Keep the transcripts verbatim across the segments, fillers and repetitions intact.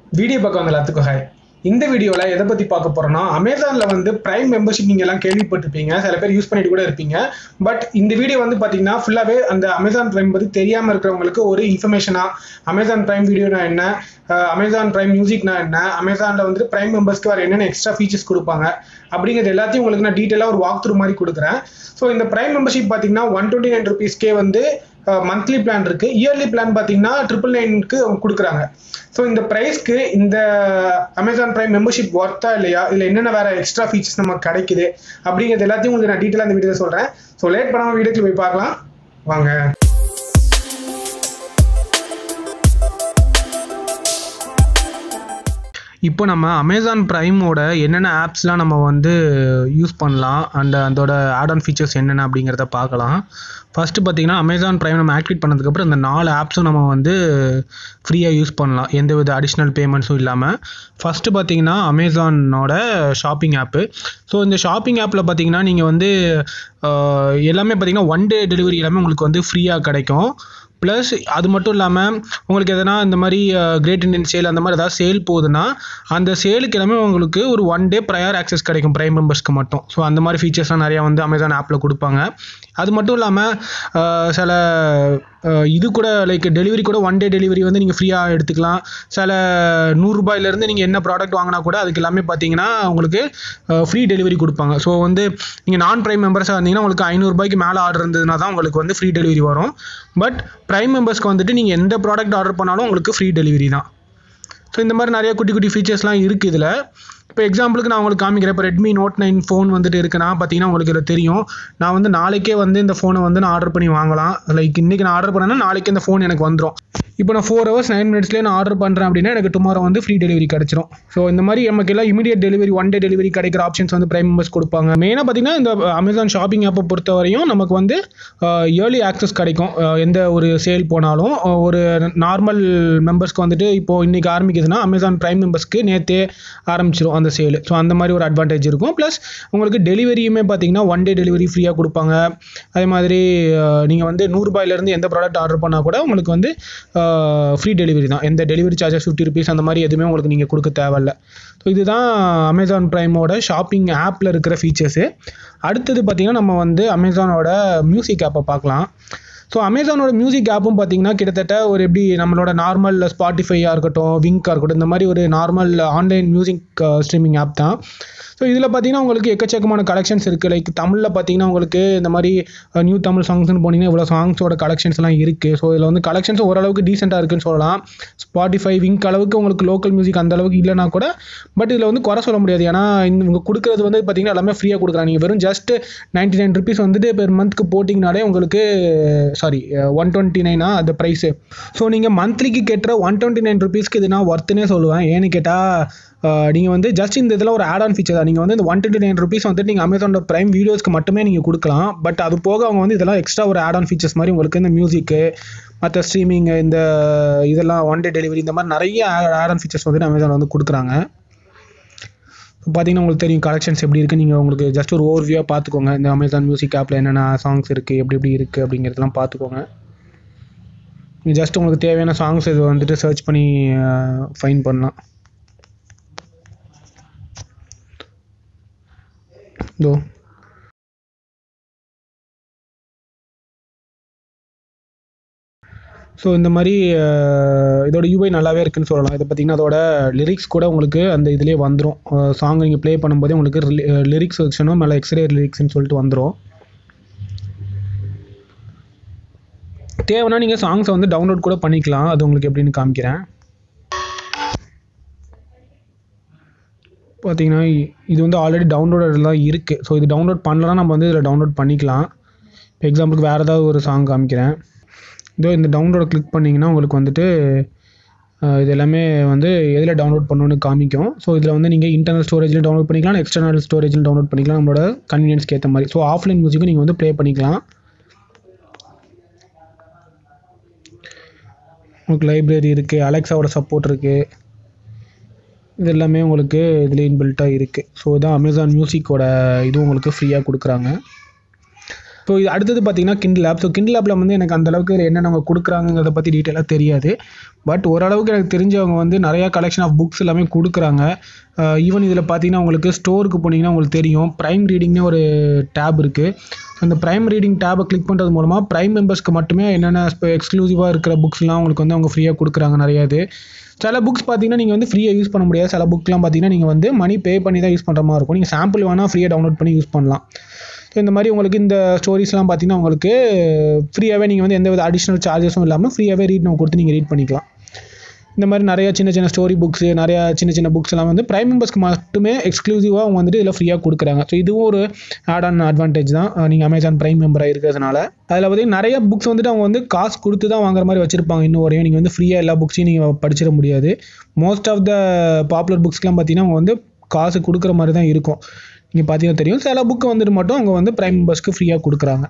Video பார்க்க வந்த எல்லாத்துக்கும் ஹாய். இந்த வீடியோவில் எதை பற்றி பார்க்க போகிறோன்னா, அமேசானில் வந்து ப்ரைம் மெம்பர்ஷிப் நீங்கள் எல்லாம் கேள்விப்பட்டிருப்பீங்க, சில பேர் யூஸ் பண்ணிட்டு கூட இருப்பீங்க. பட் இந்த வீடியோ வந்து பார்த்தீங்கன்னா ஃபுல்லாகவே அந்த அமேசான் ப்ரைம் பற்றி தெரியாமல் இருக்கிறவங்களுக்கு ஒரு இன்ஃபர்மேஷனாக, அமேசான் ப்ரைம் வீடியோனா என்ன, அமேசான் ப்ரைம் மியூசிக்னா என்ன, அமேசானில் வந்து ப்ரைம் மெம்பர்ஸ்க்கு வேறு என்னென்ன எக்ஸ்ட்ரா ஃபீச்சர்ஸ் கொடுப்பாங்க அப்படிங்கிறது எல்லாத்தையும் உங்களுக்கு நான் டீட்டெயிலாக ஒரு வாக் த்ரூ மாதிரி கொடுக்குறேன். ஸோ இந்த ப்ரைம் மெம்பர்ஷிப் பார்த்தீங்கன்னா ஒன் டுவெண்ட்டி நைன் ருபீஸ்க்கே வந்து மந்த்லி பிளான் இருக்குது. இயர்லி பிளான் பார்த்தீங்கன்னா ட்ரிபிள் நைனுக்கு அவங்க கொடுக்குறாங்க. ஸோ இந்த ப்ரைஸ்க்கு இந்த அமேசான் ப்ரைம் மெம்பர்ஷிப் ஒர்த்தா இல்லையா, இல்லை என்னென்ன வேற எக்ஸ்ட்ரா ஃபீச்சர்ஸ் நமக்கு கிடைக்குது அப்படிங்கிறது எல்லாத்தையும் உங்களுக்கு நான் டீட்டெயிலாக இந்த வீடியோ சொல்கிறேன். ஸோ லேட் பண்ணாமல் வீடியோக்கு போய் பார்க்கலாம் வாங்க. இப்போ நம்ம அமேசான் ப்ரைமோட என்னென்ன ஆப்ஸ்லாம் நம்ம வந்து யூஸ் பண்ணலாம் அண்ட் அதோட ஆட் ஆன் ஃபீச்சர்ஸ் என்னென்ன அப்படிங்கிறத பார்க்கலாம். ஃபஸ்ட்டு பார்த்தீங்கன்னா அமேசான் ப்ரைம் நம்ம ஆக்டிவேட் பண்ணதுக்கப்புறம் இந்த நாலு ஆப்ஸும் நம்ம வந்து ஃப்ரீயாக யூஸ் பண்ணலாம், எந்த வித அடிஷ்னல் பேமெண்ட்ஸும் இல்லாமல். ஃபஸ்ட்டு பார்த்தீங்கன்னா அமேசானோட ஷாப்பிங் ஆப்பு. ஸோ இந்த ஷாப்பிங் ஆப்பில் பார்த்தீங்கன்னா நீங்கள் வந்து எல்லாமே பார்த்தீங்கன்னா ஒன் டே டெலிவரி எல்லாமே உங்களுக்கு வந்து ஃப்ரீயாக கிடைக்கும். ப்ளஸ் அது மட்டும் இல்லாமல் உங்களுக்கு எதனா இந்த மாதிரி கிரேட் இண்டியன் சேல் அந்த மாதிரி ஏதாவது சேல் போகுதுன்னா அந்த சேலுக்கு எல்லாமே உங்களுக்கு ஒரு ஒன் டே ப்ரையர் ஆக்சஸ் கிடைக்கும் ப்ரைம் மெம்பர்ஸ்க்கு மட்டும். ஸோ அந்த மாதிரி ஃபீச்சர்ஸ்லாம் நிறையா வந்து அமேசான் ஆப்பில் கொடுப்பாங்க. அது மட்டும் இல்லாமல் சில இது கூட லைக் டெலிவரி கூட ஒன் டே டெலிவரி வந்து நீங்கள் ஃப்ரீயாக எடுத்துக்கலாம். சில நூறுரூபாயிலேருந்து நீங்கள் என்ன ப்ராடக்ட் வாங்கினா கூட அதுக்கு எல்லாமே பார்த்தீங்கன்னா உங்களுக்கு ஃப்ரீ டெலிவரி கொடுப்பாங்க. ஸோ வந்து நீங்கள் நான் ப்ரைம் மெம்பர்ஸாக இருந்தீங்கன்னா உங்களுக்கு ஐநூறுரூபாய்க்கு மேலே ஆர்டர் இருந்ததுனா தான் உங்களுக்கு வந்து ஃப்ரீ டெலிவரி வரும். பட் ப்ரைம் மெம்பர்ஸ்க்கு வந்துட்டு நீங்கள் எந்த ப்ராடக்ட் ஆர்டர் பண்ணாலும் உங்களுக்கு ஃப்ரீ டெலிவரி தான். ஸோ இந்த மாதிரி நிறைய குட்டி குட்டி ஃபீச்சர்ஸ்லாம் இருக்குது இதில். இப்போ எக்ஸாம்பிளுக்கு நான் உங்களுக்கு காமிக்கிறேன். இப்போ ரெட்மி நோட் நைன் ஃபோன் வந்துட்டு இருக்குன்னா பார்த்தீங்கன்னா உங்களுக்கு இதில் தெரியும். நான் வந்து நாளைக்கே வந்து இந்த ஃபோனை வந்து நான் ஆர்டர் பண்ணி வாங்கலாம். லைக் இன்றைக்கி நான் ஆர்டர் பண்ணேன்னா நாளைக்கு இந்த ஃபோன் எனக்கு வந்துடும். இப்போ நான் ஃபோர் ஹவர்ஸ் நைன் மினிட்ஸ்லேயே நான் ஆர்டர் பண்ணுறேன் அப்படின்னா எனக்கு டுமாரோ வந்து ஃப்ரீ டெலிவரி கிடச்சிரும். ஸோ இந்த மாதிரி நமக்கு எல்லாம் immediate delivery one day delivery கிடைக்கிற ஆப்ஷன்ஸ் வந்து ப்ரைம் மெம்பர்ஸ் கொடுப்பாங்க. மெயினாக பார்த்தீங்கன்னா இந்த அமேசான் ஷாப்பிங் ஆப்பை பொறுத்த வரையும் நமக்கு வந்து இயர்லி ஆக்சஸ் கிடைக்கும். எந்த ஒரு சேல் போனாலும் ஒரு நார்மல் மெம்பர்ஸ்க்கு வந்துட்டு இப்போது இன்றைக்கி ஆரம்பிக்குதுன்னா அமேசான் ப்ரைம் மெம்பர்ஸ்க்கு நேற்றே ஆரம்பிச்சிடும் அந்த சேல். ஸோ அந்த மாதிரி ஒரு அட்வான்டேஜ் இருக்கும். ப்ளஸ் உங்களுக்கு டெலிவரியுமே பார்த்தீங்கன்னா ஒன் டே டெலிவரி ஃப்ரீயாக கொடுப்பாங்க. அதே மாதிரி நீங்கள் வந்து நூறுரூபாயிலேருந்து எந்த ப்ராடக்ட் ஆர்டர் பண்ணால் கூட உங்களுக்கு வந்து ஃப்ரீ டெலிவரி தான். எந்த டெலிவரி சார்ஜஸ் ஃபிஃப்டி ருபீஸ் அந்த மாதிரி எதுவுமே உங்களுக்கு நீங்கள் கொடுக்க தேவையில்ல. ஸோ இதுதான் அமேசான் ப்ரைமோட ஷாப்பிங் ஆப்பில் இருக்கிற ஃபீச்சர்ஸு. அடுத்தது பார்த்திங்கன்னா நம்ம வந்து அமேசானோட மியூசிக் ஆப்பை பார்க்கலாம். ஸோ அமேசானோட மியூசிக் ஆப்பும் பார்த்தீங்கன்னா கிட்டத்தட்ட ஒரு எப்படி நம்மளோட நார்மல் ஸ்பாட்டிஃபையாக இருக்கட்டும், விங்காக இருக்கட்டும், இந்த மாதிரி ஒரு normal online music streaming app தான். ஸோ இதில் பார்த்தீங்கன்னா உங்களுக்கு எக்கச்சக்கமான கலெக்ஷன்ஸ் இருக்குது. லைக் தமிழில் பார்த்தீங்கன்னா உங்களுக்கு இந்த மாதிரி நியூ தமிழ் சாங்ஸ்னு போனீங்கன்னா இவ்வளோ சாங்ஸோட கலெக்ஷன்ஸ்லாம் இருக்குது. ஸோ இதில் வந்து கலெக்ஷன்ஸ் ஓரளவுக்கு டீசெண்டாக இருக்குன்னு சொல்லலாம். ஸ்பாட்டிஃபை விங்க் அளவுக்கு உங்களுக்கு லோக்கல் மியூசிக் அந்த அளவுக்கு இல்லைனா கூட பட் இதில் வந்து குறை சொல்ல முடியாது. ஏன்னா இவங்க கொடுக்குறது வந்து பார்த்தீங்கன்னா எல்லாமே ஃப்ரீயாக கொடுக்குறாங்க. நீங்கள் வெறும் ஜஸ்ட் நைன்ட்டி நைன் ருபீஸ் வந்துட்டு பெர் மந்த்க்கு போட்டிங்கனாலே உங்களுக்கு சாரி ஒன் டுவெண்ட்டி நைனா அந்த ப்ரைஸு. ஸோ நீங்கள் மந்த்லிக்கு கேட்டுற ஒன் டுவெண்ட்டி நைன் ருபீஸ்க்கு இது நான் ஒர்த்துனே சொல்லுவேன். ஏன்னு கேட்டால் நீங்கள் வந்து ஜஸ்ட் இந்த இதில் ஒரு ஆட் ஆன் ஃபீச்சர் தான். நீங்கள் வந்து இந்த ஒன் டுவெண்ட்டி நைன் ருபீஸ் வந்துட்டு நீங்கள் அமேசானோட ப்ரைம் வீடியோஸ்க்கு மட்டுமே நீங்கள் கொடுக்கலாம். பட் அது போக அவங்க வந்து இதெல்லாம் எக்ஸ்ட்ரா ஒரு ஆட் ஆன் ஃபீச்சர்ஸ் மாதிரி உங்களுக்கு இந்த மியூசிக்கு மற்ற ஸ்ட்ரீமிங் இந்த இதெல்லாம் ஒன் டே டெலிவரி இந்த மாதிரி நிறைய ஆட் ஆன் ஃபீச்சர்ஸ் வந்துட்டு அமேசான் வந்து கொடுக்குறாங்க. பார்த்தீங்கன்னா உங்களுக்கு தெரியும் கலெக்ஷன்ஸ் எப்படி இருக்குது. நீங்கள் உங்களுக்கு ஜஸ்ட் ஒரு ஓவர் வியூவாக பார்த்துக்கோங்க. இந்த அமேசான் மியூசிக் ஆப்பில் என்னென்ன சாங்ஸ் இருக்குது, எப்படி எப்படி இருக்குது அப்படிங்கிறதெல்லாம் பார்த்துக்கோங்க. நீங்கள் ஜஸ்ட் உங்களுக்கு தேவையான சாங்ஸ் இது வந்துட்டு சர்ச் பண்ணி ஃபைன் பண்ணலாம். இதோ ஸோ இந்த மாதிரி இதோட யூஐ நல்லாவே இருக்குன்னு சொல்லலாம். இதை பார்த்திங்கன்னா அதோட லிரிக்ஸ் கூட உங்களுக்கு அந்த இதிலே வந்துடும். சாங் நீங்கள் ப்ளே பண்ணும்போதே உங்களுக்கு லிரிக்ஸ் செக்ஷனும் மேலே எக்ஸ்ரே லிரிக்ஸ்ன்னு சொல்லிட்டு வந்துடும். தேவைன்னா நீங்கள் சாங்ஸை வந்து டவுன்லோட் கூட பண்ணிக்கலாம். அது உங்களுக்கு எப்படின்னு காமிக்கிறேன். பார்த்தீங்கன்னா இது வந்து ஆல்ரெடி டவுன்லோடெல்லாம் இருக்குது. ஸோ இது டவுன்லோட் பண்ணலாம், நம்ம வந்து இதில் டவுன்லோட் பண்ணிக்கலாம். இப்போ எக்ஸாம்பிளுக்கு வேறு ஏதாவது ஒரு சாங் காமிக்கிறேன். இதோ இந்த டவுன்லோடை கிளிக் பண்ணிங்கன்னா உங்களுக்கு வந்துட்டு இது எல்லாமே வந்து எதில் டவுன்லோட் பண்ணணுன்னு காமிக்கும். ஸோ இதில் வந்து நீங்கள் இன்டர்னல் ஸ்டோரேஜில் டவுன்லோட் பண்ணிக்கலாம், எக்ஸ்டர்னல் ஸ்டோரேஜில் டவுன்லோட் பண்ணிக்கலாம், நம்மளோட கன்வீனியன்ஸ்க்கு ஏற்ற மாதிரி. ஸோ ஆஃப்லைன் மியூசிக்கும் நீங்கள் வந்து ப்ளே பண்ணிக்கலாம். உங்களுக்கு லைப்ரரி இருக்குது, அலெக்ஸாவோட சப்போர்ட் இருக்குது, இது எல்லாமே உங்களுக்கு இதில் இன்பில்ட்டாக இருக்குது. ஸோ இதான் அமேசான் மியூசிக்கோட இதுவும் உங்களுக்கு ஃப்ரீயாக கொடுக்குறாங்க. ஸோ இது அடுத்தது பார்த்தீங்கன்னா கிண்டில் ஆப். ஸோ கிண்டில் ஆப்பில் வந்து எனக்கு அந்தளவுக்கு என்னென்ன அவங்க கொடுக்குறாங்கிறத பற்றி டீட்டெயிலாக தெரியாது. பட் ஓரளவுக்கு எனக்கு தெரிஞ்சவங்க வந்து நிறையா கலெக்ஷன் ஆஃப் புக்ஸ் எல்லாமே கொடுக்குறாங்க. ஈவன் இதில் பார்த்தீங்கன்னா உங்களுக்கு ஸ்டோருக்கு போனீங்கன்னா உங்களுக்கு தெரியும் ப்ரைம் ரீடிங்னு ஒரு டேப் இருக்குது. அந்த ப்ரைம் ரீடிங் டேபை கிளிக் பண்ணுறது மூலமாக ப்ரைம் மெம்பர்ஸ்க்கு மட்டுமே என்னென்ன எக்ஸ்க்ளூசிவாக இருக்கிற புக்ஸ்லாம் உங்களுக்கு வந்து அவங்க ஃப்ரீயாக கொடுக்குறாங்க நிறையா இது. சில புக்ஸ் பார்த்தீங்கன்னா நீங்கள் வந்து ஃப்ரீயாக யூஸ் பண்ண முடியாது. சில புக்லாம் பார்த்தீங்கன்னா நீங்கள் வந்து மணி பே பண்ணி தான் யூஸ் பண்ணுற மாதிரி இருக்கும். நீங்கள் சாம்பிள் வேணால் ஃப்ரீயாக டவுன்லோட் பண்ணி யூஸ் பண்ணலாம். ஸோ இந்த மாதிரி உங்களுக்கு இந்த ஸ்டோரிஸ்லாம் பார்த்தீங்கன்னா உங்களுக்கு ஃப்ரீயாகவே நீங்கள் வந்து எந்த வித அடிஷ்னல் சார்ஜஸும் இல்லாமல் ஃப்ரீயாகவே ரீட் நம்ம கொடுத்து நீங்கள் ரீட் பண்ணிக்கலாம். இந்த மாதிரி நிறையா சின்ன சின்ன ஸ்டோரி புக்ஸு நிறையா சின்ன சின்ன புக்ஸ் எல்லாம் வந்து ப்ரைம் மெம்பர்ஸ்க்கு மட்டுமே எக்ஸ்க்ளூசிவாக அவங்க வந்துட்டு இதில் ஃப்ரீயாக கொடுக்குறாங்க. ஸோ இதுவும் ஒரு ஆட் ஆன் அட்வான்டேஜ் தான் நீங்கள் அமேசான் ப்ரைம் மெம்பராக இருக்கிறதுனால. அதில் பார்த்தீங்கன்னா நிறைய புக்ஸ் வந்துட்டு அவங்க வந்து காசு கொடுத்து தான் வாங்குற மாதிரி வச்சுருப்பாங்க. இன்னும் வரையும் நீங்கள் வந்து ஃப்ரீயாக எல்லா புக்ஸையும் நீங்கள் படிச்சிட முடியாது. மோஸ்ட் ஆஃப் த பாப்புலர் புக்ஸ்லாம் பார்த்தீங்கன்னா அவங்க வந்து காசு கொடுக்குற மாதிரி தான் இருக்கும். நீங்கள் பார்த்தீங்கன்னா தெரியும் சில புக்கு வந்துட்டு மட்டும் அவங்க வந்து ப்ரைம் மெம்பர்ஸ்க்கு ஃப்ரீயாக கொடுக்குறாங்க.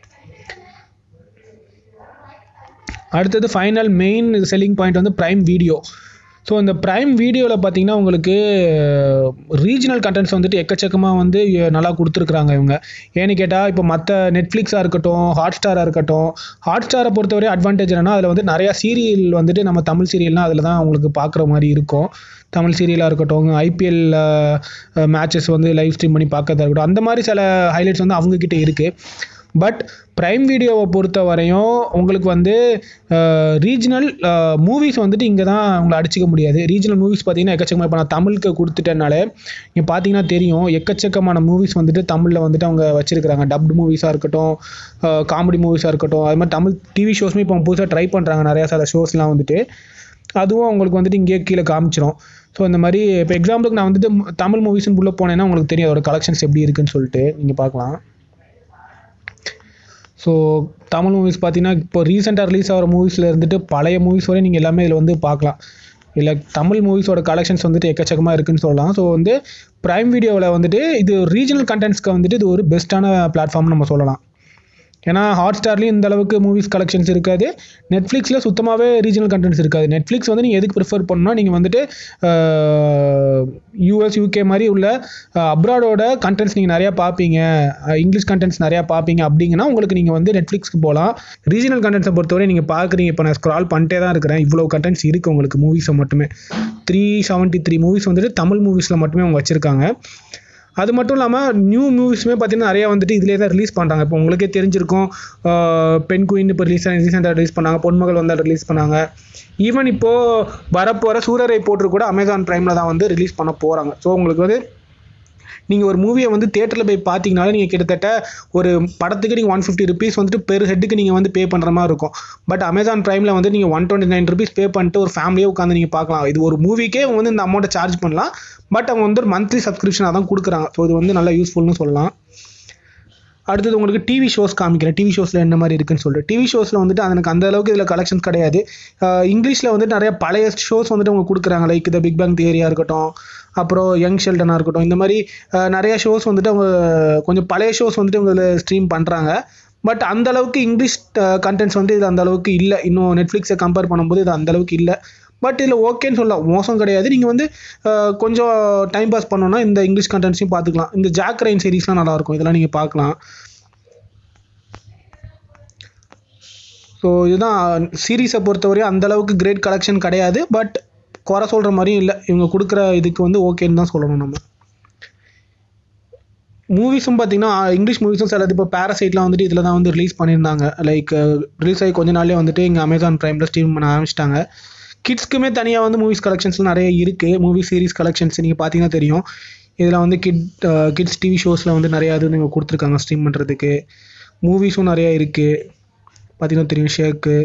அடுத்தது ஃபைனல் மெயின் செல்லிங் பாயிண்ட் வந்து ப்ரைம் வீடியோ. ஸோ இந்த ப்ரைம் வீடியோவில் பார்த்தீங்கன்னா உங்களுக்கு ரீஜனல் கண்டென்ட்ஸ் வந்துட்டு எக்கச்சக்கமாக வந்து நல்லா கொடுத்துருக்குறாங்க இவங்க. ஏன்னு கேட்டால் இப்போ மற்ற நெட்ஃப்ளிக்ஸாக இருக்கட்டும் ஹாட் ஸ்டாராக இருக்கட்டும், ஹாட் ஸ்டாரை பொறுத்தவரை அட்வான்டேஜ் என்னென்னா அதில் வந்து நிறையா சீரியல் வந்துட்டு நம்ம தமிழ் சீரியல்னால் அதில் தான் உங்களுக்கு பார்க்குற மாதிரி இருக்கும். தமிழ் சீரியலாக இருக்கட்டும், ஐபிஎல் மேட்சஸ் வந்து லைவ் ஸ்ட்ரீம் பண்ணி பார்க்கறதா இருக்கட்டும், அந்த மாதிரி சில ஹைலைட்ஸ் வந்து அவங்கக்கிட்ட இருக்குது. பட் ப்ரைம் வீடியோவை பொறுத்த வரையும் உங்களுக்கு வந்து ரீஜனல் மூவிஸ் வந்துட்டு இங்கே தான் உங்களை அடிச்சிக்க முடியாது. ரீஜனல் மூவிஸ் பார்த்தீங்கன்னா எக்கச்சக்கமாக இப்போ நான் தமிழுக்கு கொடுத்துட்டனால இங்கே பார்த்தீங்கன்னா தெரியும் எக்கச்சக்கமான மூவிஸ் வந்துட்டு தமிழில் வந்துட்டு அவங்க வச்சுருக்கிறாங்க. டப்டு மூவிஸாக இருக்கட்டும், காமெடி மூவிஸாக இருக்கட்டும், அது மாதிரி தமிழ் டிவி ஷோஸுமே இப்போ புதுசாக ட்ரை பண்ணுறாங்க நிறையா சில ஷோஸ்லாம் வந்துட்டு. அதுவும் உங்களுக்கு வந்துட்டு இங்கேயே கீழே காமிச்சிரும். ஸோ இந்த மாதிரி இப்போ எக்ஸாம்பிளுக்கு நான் வந்துட்டு தமிழ் மூவிஸ்ன்னு உள்ளே போனேன்னா உங்களுக்கு தெரியும் அதோட கலெக்ஷன்ஸ் எப்படி இருக்குன்னு சொல்லிட்டு நீங்கள் பார்க்கலாம். ஸோ தமிழ் மூவிஸ் பார்த்தீங்கன்னா இப்போ ரீசெண்டாக ரிலீஸ் ஆகிற மூவிஸில் இருந்துட்டு பழைய மூவிஸ் வரை நீங்கள் எல்லாமே இதில் வந்து பார்க்கலாம். இல்லை தமிழ் மூவிஸோட கலெக்ஷன்ஸ் வந்துட்டு எக்கச்சக்கமாக இருக்குன்னு சொல்லலாம். ஸோ வந்து ப்ரைம் வீடியோவில் வந்துட்டு இது ரீஜனல் கண்டென்ட்ஸ்க்கு வந்துட்டு இது ஒரு பெஸ்ட்டான பிளாட்ஃபார்ம்னு நம்ம சொல்லலாம். ஏன்னா ஹாட் ஸ்டார்லேயும் இந்த அளவுக்கு மூவிஸ் கலெக்ஷன்ஸ் இருக்காது. நெட்ஃப்ளிக்ஸில் சுத்தமாகவே ரீஜனல் கண்டென்ட்ஸ் இருக்காது. நெட்ஃப்ளிக்ஸ் வந்து நீங்கள் எதுக்கு ப்ரிஃபர் பண்ணணும்னா நீங்கள் வந்துட்டு யூஎஸ் யூகே மாதிரி உள்ள அப்ராடோட கண்டென்ட்ஸ் நீங்கள் நிறையா பார்ப்பீங்க, இங்கிலீஷ் கண்டென்ட்ஸ் நிறையா பார்ப்பீங்க அப்படிங்கன்னா உங்களுக்கு நீங்கள் வந்து நெட்ஃப்ளிக்ஸ்க்கு போகலாம். ரீஜனல் கண்டென்ட்ஸை பொறுத்தவரை நீங்கள் பார்க்குறீங்க. இப்போ நான் ஸ்க்ரால் பண்ணிட்டே தான் இருக்கிறேன். இவ்வளோ கண்டென்ட்ஸ் இருக்குது உங்களுக்கு மூவிஸை மட்டுமே. த்ரீ செவன்ட்டி த்ரீ மூவிஸ் வந்துட்டு தமிழ் மூவிஸில் மட்டுமே அவங்க வச்சுருக்காங்க. அது மட்டும் இல்லாமல் நியூ மூவிஸுமே பார்த்தீங்கன்னா நிறையா வந்துட்டு இதிலே தான் ரிலீஸ் பண்ணுறாங்க. இப்போ உங்களுக்கே தெரிஞ்சிருக்கும் பெண் குயின் இப்போ ரிலீஸ் ரீசெண்டாக ரிலீஸ் பண்ணாங்க, பொன்மகள் வந்தால் ரிலீஸ் பண்ணாங்க. ஈவன் இப்போது வரப்போகிற சூரரை போட்டு கூட அமேசான் ப்ரைமில் தான் வந்து ரிலீஸ் பண்ண போகிறாங்க. ஸோ உங்களுக்கு வந்து நீங்கள் ஒரு மூவியை வந்து தேட்டரில் போய் பார்த்தீங்கனாலே நீங்கள் கிட்டத்தட்ட ஒரு படத்துக்கு நீங்கள் ஒன் ஃபிஃப்டி ருபீஸ் வந்துட்டு பெர் ஹெட்டுக்கு நீங்கள் வந்து பே பண்ணுற மாதிரி இருக்கும். பட் அமேசான் ப்ரைமில் வந்து நீங்கள் one twenty nine rupees pay பண்ணிட்டு ஒரு ஃபேமிலியாக உட்காந்து நீங்கள் பார்க்கலாம். இது ஒரு மூவிக்கே அவங்க வந்து இந்த அமௌண்ட்டை சார்ஜ் பண்ணலாம். பட் அவங்க வந்து ஒரு மந்த்லி சப்ஸ்கிரிப்ஷனாக தான் கொடுக்குறாங்க. ஸோ இது வந்து நல்லா யூஸ்ஃபுல்னு சொல்லலாம். அடுத்தது உங்களுக்கு டிவி ஷோஸ் காமிக்கிறேன். டிவி ஷோஸில் என்ன மாதிரி இருக்குன்னு சொல்லிட்டு டிவி ஷோஸில் வந்துட்டு எனக்கு அந்த அளவுக்கு இதில் கலெக்ஷன்ஸ் கிடையாது. இங்கிலீஷில் வந்துட்டு நிறைய பழைய ஷோஸ் வந்துட்டு அவங்க கொடுக்குறாங்க. லைக் த பிக் பேங் தியரியாக இருக்கட்டும், அப்புறம் யங் ஷெல்டனாக இருக்கட்டும். இந்த மாதிரி நிறைய ஷோஸ் வந்துட்டு அவங்க கொஞ்சம் பழைய ஷோஸ் வந்துட்டு அவங்க இதில் ஸ்ட்ரீம் பண்ணுறாங்க. பட் அந்த அளவுக்கு இங்கிலீஷ் கண்டென்ட்ஸ் வந்து இது அந்த அளவுக்கு இல்லை. இன்னும் நெட்ஃப்ளிக்ஸை கம்பேர் பண்ணும்போது இது அந்த அளவுக்கு இல்லை. பட் இதில் ஓகேன்னு சொல்லலாம், மோசம் கிடையாது. நீங்கள் வந்து கொஞ்சம் டைம் பாஸ் பண்ணோன்னா இந்த இங்கிலீஷ் கண்டென்ட்ஸையும் பார்த்துக்கலாம். இந்த ஜாக் ரைன் சீரீஸ்லாம் நல்லாயிருக்கும், இதெல்லாம் நீங்கள் பார்க்கலாம். ஸோ இதுதான் சீரீஸை பொறுத்தவரையும் அந்தளவுக்கு கிரேட் கலெக்ஷன் கிடையாது. பட் குறை சொல்கிற மாதிரியும் இல்லை. இவங்க கொடுக்குற இதுக்கு வந்து ஓகேன்னு தான் சொல்லணும். நம்ம மூவிஸும் பார்த்தீங்கன்னா இங்கிலீஷ் மூவிஸும் சிலது இப்போ பேராசைட்லாம் வந்துட்டு இதில் தான் வந்து ரிலீஸ் பண்ணியிருந்தாங்க. லைக் ரிலீஸ் ஆகி கொஞ்ச நாள்லேயே வந்துட்டு இங்கே அமேசான் ப்ரைமில் ஸ்ட்ரீம் பண்ண ஆரம்பிச்சிட்டாங்க. கிட்ஸ்க்குமே தனியாக வந்து மூவிஸ் கலெக்ஷன்ஸ்லாம் நிறைய இருக்குது. மூவி சீரிஸ் கலெக்ஷன்ஸ் நீங்கள் பார்த்தீங்கன்னா தெரியும். இதில் வந்து கிட் கிட்ஸ் டிவி ஷோஸில் வந்து நிறையா இது நீங்கள் கொடுத்துருக்காங்க ஸ்ட்ரீம் பண்ணுறதுக்கு. மூவிஸும் நிறையா இருக்குது பார்த்தீங்கன்னா தெரியும். ஷேக்கு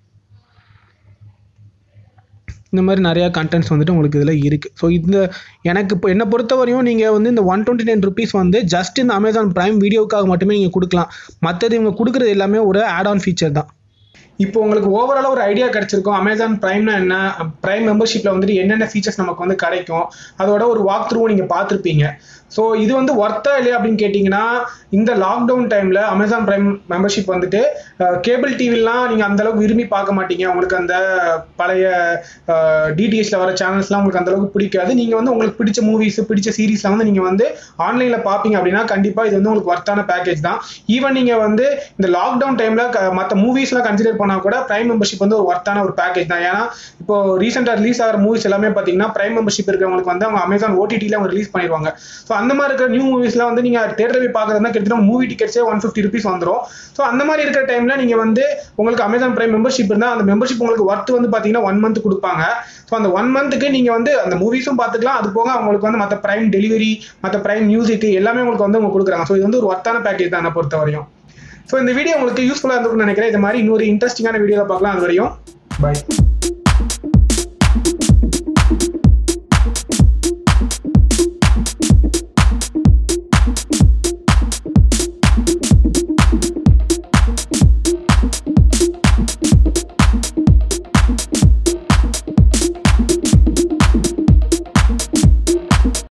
இந்த மாதிரி நிறையா கண்டென்ட்ஸ் வந்துட்டு உங்களுக்கு இதில் இருக்குது. ஸோ இந்த எனக்கு இப்போ என்னை பொறுத்தவரையும் நீங்கள் வந்து இந்த ஒன் டுவெண்ட்டி நைன் ருபீஸ் வந்து ஜஸ்ட் இந்த அமேசான் ப்ரைம் வீடியோக்காக மட்டுமே நீங்கள் கொடுக்கலாம். மற்றது இவங்க கொடுக்குறது எல்லாமே ஒரு ஆட் ஆன் ஃபீச்சர் தான். இப்போ உங்களுக்கு ஓவராலாக ஒரு ஐடியா கிடைச்சிருக்கும் அமேசான் பிரைம்னா என்ன, பிரைம் மெம்பர்ஷிப்பில் வந்துட்டு என்னென்ன ஃபீச்சர்ஸ் நமக்கு வந்து கிடைக்கும், அதோட ஒரு வாக் த்ரூ நீங்கள் பார்த்துருப்பீங்க. ஸோ இது வந்து ஒர்த்தா இல்லையா அப்படின்னு கேட்டிங்கன்னா, இந்த லாக்டவுன் டைமில் அமேசான் பிரைம் மெம்பர்ஷிப் வந்துட்டு கேபிள் டிவிலாம் நீங்கள் அந்தளவுக்கு விரும்பி பார்க்க மாட்டீங்க. உங்களுக்கு அந்த பழைய டிடிஎச்சில் வர சேனல்ஸ்லாம் உங்களுக்கு அந்தளவுக்கு பிடிக்காது. நீங்கள் வந்து உங்களுக்கு பிடிச்ச மூவிஸ் பிடிச்ச சீரீஸ்லாம் வந்து நீங்கள் வந்து ஆன்லைனில் பார்ப்பீங்க அப்படின்னா கண்டிப்பாக இது வந்து உங்களுக்கு ஒர்த்தான பேக்கேஜ் தான். ஈவன் நீங்கள் வந்து இந்த லாக்டவுன் டைமில் மற்ற மூவிஸ்லாம் கன்சிடர் பண்ணால் கூட பிரைம் மெம்பர்ஷிப் வந்து ஒரு ஒர்த்தான ஒரு பேக்கேஜ் தான். ஏன்னா இப்போ ரீசெண்டாக ரிலீஸ் ஆகிற மூவிஸ் எல்லாமே பார்த்தீங்கன்னா பிரைம் மெம்பர்ஷிப் இருக்கிறவங்களுக்கு வந்து அவங்க அமேசான் ஓடிடியில் அவங்க ரிலீஸ் பண்ணிடுவாங்க. ஸோ அந்த மாதிரி இருக்கிற நியூ மூவிஸ்லாம் வந்து நீங்கள் தேட்டர் போய் பார்க்குறதுனா கிட்டத்தட்ட மூவி டிக்கெட்ஸே ஒன் ஃபிஃப்டி ருபீஸ் வந்துடும். ஸோ அந்த மாதிரி இருக்கிற டைமில் நீங்கள் வந்து உங்களுக்கு அமேசான் பிரைம் மெம்பர்ஷிப் இருந்தால் அந்த மெம்பர்ஷிப் உங்களுக்கு ஒர்த் வந்து பார்த்தீங்கன்னா ஒன் மந்த் கொடுப்பாங்க. ஸோ அந்த ஒன் மந்த்துக்கு நீங்கள் வந்து அந்த மூவிஸும் பார்த்துக்கலாம், அது போக அவங்களுக்கு வந்து மற்ற பிரைம் டெலிவரி மற்ற பிரைம் மியூசிக் எல்லாமே உங்களுக்கு வந்து அவங்க கொடுக்குறாங்க. ஸோ இது வந்து ஒரு ஒர்த்தான பேக்கேஜ் தான் என்னை பொறுத்த வரையும். ஸோ இந்த வீடியோ உங்களுக்கு யூஸ்ஃபுல்லாக இருந்திருக்கும்னு நினைக்கிறேன். இது மாதிரி இன்னொரு இன்ட்ரெஸ்டிங்கான வீடியோவில் பார்க்கலாம். அது வரையும் பை.